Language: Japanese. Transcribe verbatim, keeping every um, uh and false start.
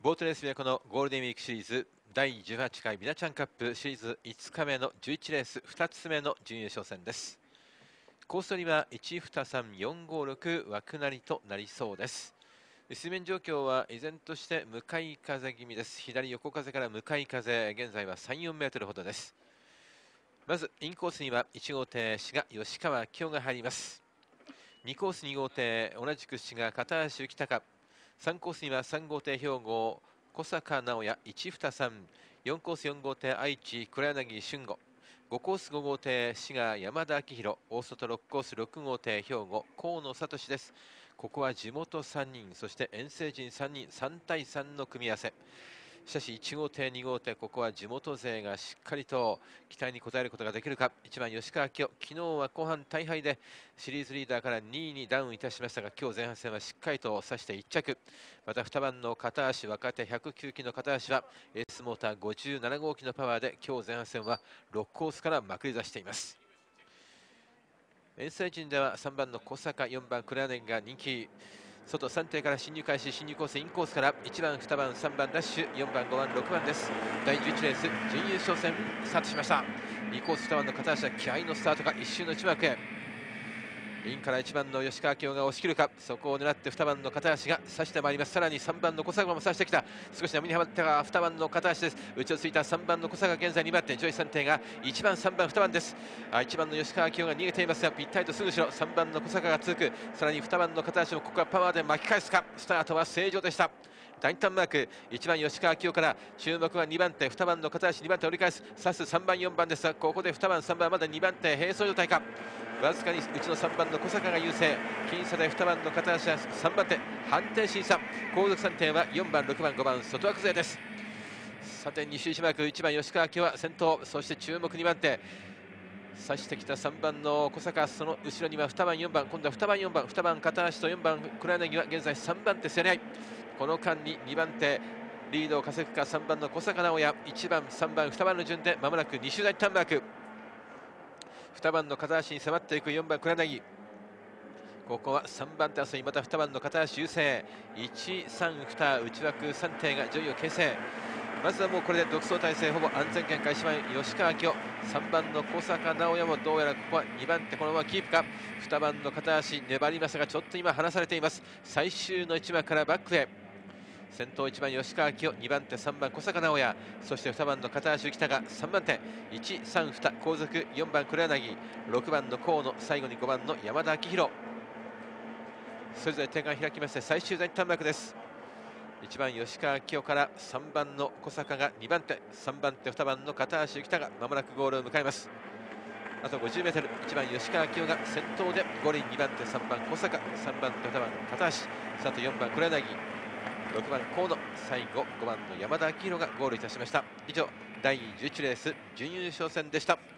ボートレースはこのゴールデンウィークシリーズだいじゅうはちかいビナちゃんカップシリーズいつかめのじゅういちレースふたつめの準優勝戦です。コース取りはいち、に、さん、よん、ご、ろく枠なりとなりそうです。水面状況は依然として向かい風気味です。左横風から向かい風、現在はさん、よんメートルほどです。まずインコースにはいち号艇滋賀吉川明夫が入ります。にコースに号艇同じく滋賀片橋幸隆、さんコースにはさん号艇兵庫小坂直也いち、に、さん、よんコースよん号艇愛知黒柳俊吾、ごコースご号艇滋賀山田明宏、大外ろくコースろく号艇兵庫河野聡です。ここは地元さんにん、そして遠征陣さんにん、さんたいさんの組み合わせ。しかしいち号艇に号艇、ここは地元勢がしっかりと期待に応えることができるか。いちばん吉川明夫、昨日は後半大敗でシリーズリーダーからにいにダウンいたしましたが、今日前半戦はしっかりと指していっ着。またにばんの片足若手ひゃくきゅうきの片足はエースモーターごじゅうなな号機のパワーで今日前半戦はろくコースからまくり出しています。遠征陣ではさんばんの小坂、よんばん黒柳が人気。外さん艇から進入開始、進入コースインコースからいちばん、にばん、さんばんダッシュ、よんばん、ごばん、ろくばんです。だいじゅういちレース準優勝戦スタートしました。にコースにばんの片足は気合のスタートが一周の内枠へ。インからいちばんの吉川明夫が押し切るか。そこを狙ってにばんの片足が差してまいります。さらにさんばんの小坂も差してきた。少し波にはまったがにばんの片足です。内をついたさんばんの小坂、現在にばん手、上位さん艇がいちばん、さんばん、にばんです。あいちばんの吉川明夫が逃げていますが、ぴったりとすぐ後ろさんばんの小坂が続く。さらににばんの片足もここはパワーで巻き返すか。スタートは正常でした。大胆マークいちばん吉川明夫から注目はにばん手、にばんの片足にばん手折り返す。指すさんばんよんばんですが、ここでにばんさんばんまだにばん手並走状態か。わずかにうちのさんばんの小坂が優勢。僅差でにばんの片足はさんばん手、判定審査。後続さん艇はよんばん、ろくばん、ごばん外枠勢です。さてに周一マークいちばん吉川明夫は先頭、そして注目にばん手差してきたさんばんの小坂、その後ろにはにばんよんばん、今度はにばんよんばん、にばん片足とよんばん黒柳は現在さんばん手競り合い。この間ににばん手リードを稼ぐか。さんばんの小坂直也、いちばん、さんばん、にばんの順でまもなくに周大胆マーク。にばんの片足に迫っていくよんばん黒柳、ここはさんばん手争い、またにばんの片足優勢。いち、さん、に内枠さん艇が上位を形成。まずはもうこれで独走体制、ほぼ安全圏か。いちばん吉川明夫、さんばんの小坂直也もどうやらここはにばん手このままキープか。にばんの片足粘りましたが、ちょっと今離されています。最終のいち幕からバックへ。先頭いちばん吉川明夫、にばん手さんばん小坂直也、そしてにばんの片足浮田がさんばん手、いち、さん、に後続よんばん黒柳、ろくばんの河野、最後にごばんの山田明宏。それぞれ点が開きまして最終第短幕です。いちばん吉川明夫からさんばんの小坂がにばん手、さんばん手にばんの片足浮田がまもなくゴールを迎えます。あと ごじゅうメートル、いちばん吉川明夫が先頭でゴールイン、にばん手さんばん小坂、さんばん手にばん片足、あとよんばん黒柳、ろくばん河野、最後ごばんの山田明宏がゴールいたしました。以上だいじゅういちレース準優勝戦でした。